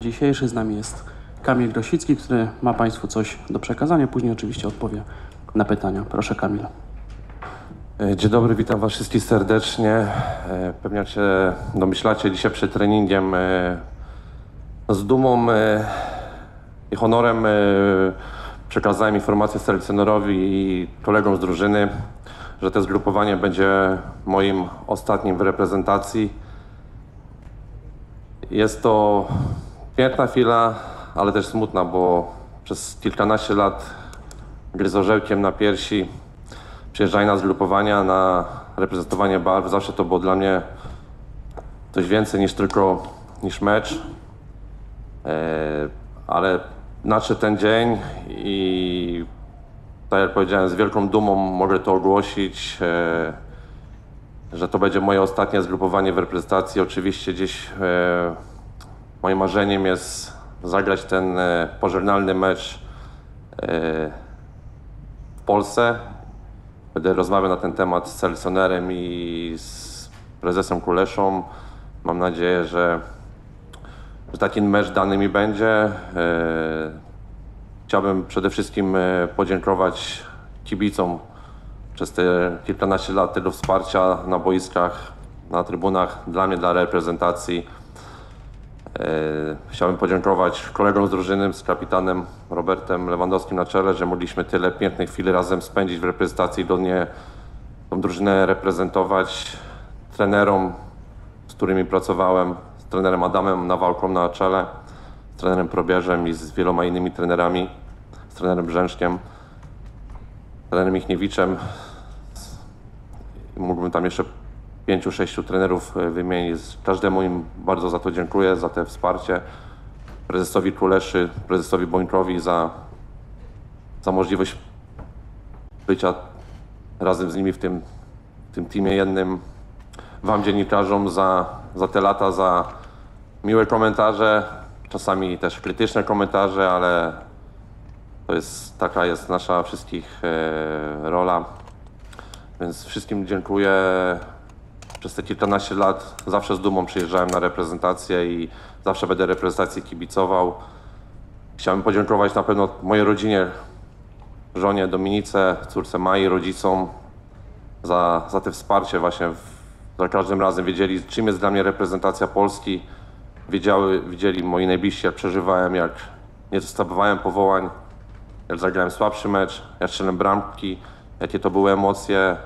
dzisiejszy. Z nami jest Kamil Grosicki, który ma Państwu coś do przekazania. Później oczywiście odpowie na pytania. Proszę, Kamil. Dzień dobry, witam Was wszystkich serdecznie. Pewnie jak się domyślacie, dzisiaj przed treningiem z dumą i honorem przekazałem informację selekcjonerowi i kolegom z drużyny, że to zgrupowanie będzie moim ostatnim w reprezentacji. Jest to piękna chwila, ale też smutna, bo przez kilkanaście lat gryz orzełkiem na piersi przyjeżdżanie na zgrupowania, na reprezentowanie barw. Zawsze to było dla mnie coś więcej niż mecz. Ale nadszedł ten dzień i tak jak powiedziałem, z wielką dumą mogę to ogłosić, że to będzie moje ostatnie zgrupowanie w reprezentacji. Oczywiście gdzieś moim marzeniem jest zagrać ten pożegnalny mecz w Polsce. Będę rozmawiał na ten temat z selekcjonerem i z prezesem Kuleszą. Mam nadzieję, że taki mecz dany mi będzie. Chciałbym przede wszystkim podziękować kibicom przez te kilkanaście lat tego wsparcia na boiskach, na trybunach, dla mnie, dla reprezentacji. Chciałbym podziękować kolegom z drużyny, z kapitanem Robertem Lewandowskim na czele, że mogliśmy tyle pięknych chwil razem spędzić w reprezentacji, godnie tą drużynę reprezentować. Trenerom, z którymi pracowałem, z trenerem Adamem Nawałką na czele, z trenerem Probierzem i z wieloma innymi trenerami, z trenerem Brzęczkiem, trenerem Michniewiczem. Mógłbym tam jeszcze 5-6 trenerów wymienić. Każdemu im bardzo za to dziękuję, za to wsparcie. Prezesowi Kuleszy, prezesowi Bońkowi za możliwość bycia razem z nimi w tym teamie jednym. Wam, dziennikarzom, za te lata, za miłe komentarze, czasami też krytyczne komentarze, ale taka jest nasza wszystkich rola. Więc wszystkim dziękuję. Przez te kilkanaście lat zawsze z dumą przyjeżdżałem na reprezentację i zawsze będę reprezentacji kibicował. Chciałem podziękować na pewno mojej rodzinie, żonie Dominice, córce Mai, rodzicom za te wsparcie właśnie. Za każdym razem wiedzieli, czym jest dla mnie reprezentacja Polski. Widzieli moi najbliżsi, jak przeżywałem, jak nie dostawałem powołań, jak zagrałem słabszy mecz, jak strzelałem bramki, jakie to były emocje.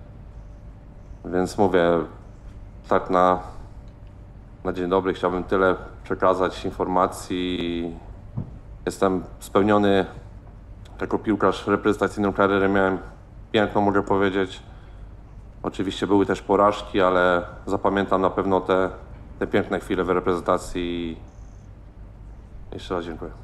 Więc mówię, tak na dzień dobry chciałbym tyle przekazać informacji. Jestem spełniony jako piłkarz. Reprezentacyjną karierę miałem piękną, mogę powiedzieć. Oczywiście były też porażki, ale zapamiętam na pewno te piękne chwile w reprezentacji. Jeszcze raz dziękuję.